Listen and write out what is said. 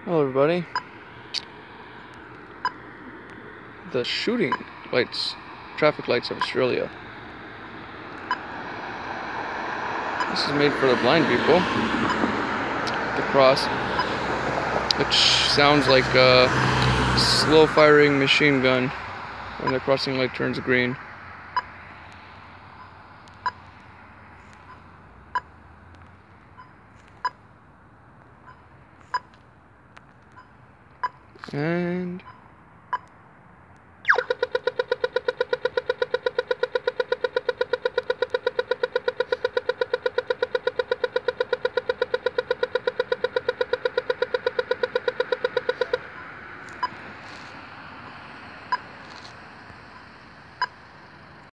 Hello everybody. The shooting lights, traffic lights of Australia. This is made for the blind people to cross, which sounds like a slow firing machine gun when the crossing light turns green. And